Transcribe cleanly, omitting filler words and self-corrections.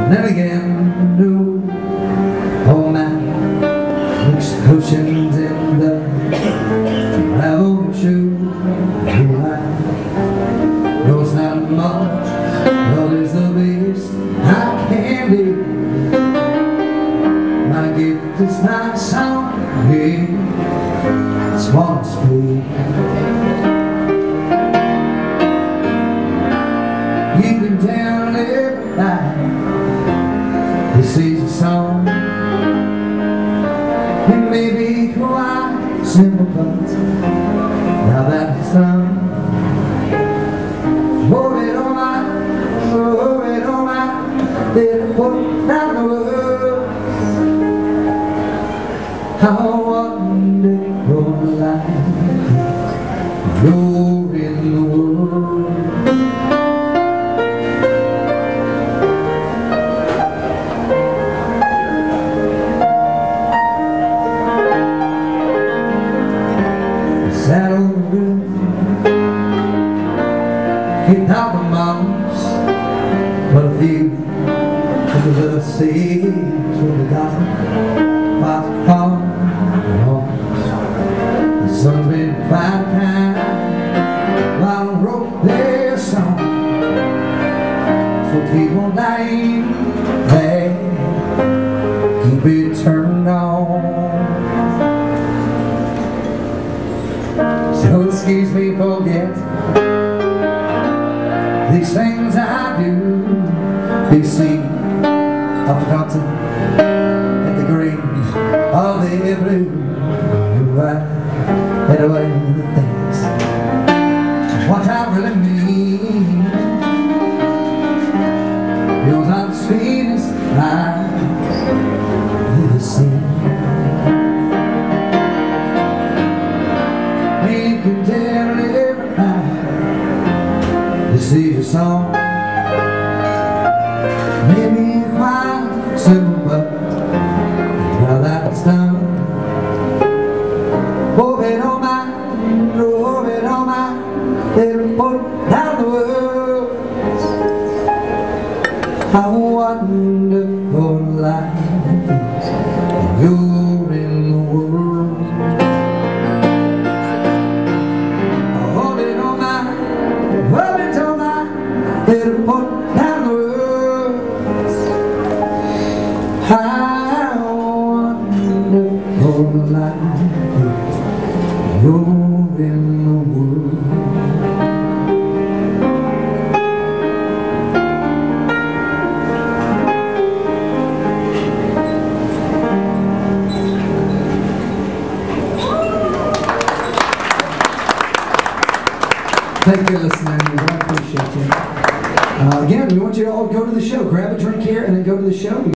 Then again, no, all night, mixed oceans in the travel shoe. No, it's not much, but it's the best I can do. My gift is my song, yeah, it's one speed. You can tell everybody this is a song. It may be quite simple, but now that it's done, oh, it don't matter, oh, it don't matter, they'll put down the words. How wonderful life you're in the world. That old girl kicked out the mountains, but a few of the little seeds were forgotten by the calm and horns. The sun's been quite kind while I wrote their song. So keep on dying, hey, keep it turned on. So excuse me, forget these things I do. You see, I've forgotten at the green of the blue. Right away the things what I really mean. Yours are the sweetest I've ever seen. You can tell everybody this is your song. Maybe quite simple, but now that it's done, oh, it don't matter, oh, it don't matter, they'll put down the words. How wonderful life is, and you're in the world. It'll put down the words. How wonderful life is, you're in the world. Thank you, listeners. I appreciate you. Again, we want you to all go to the show. Grab a drink here and then go to the show.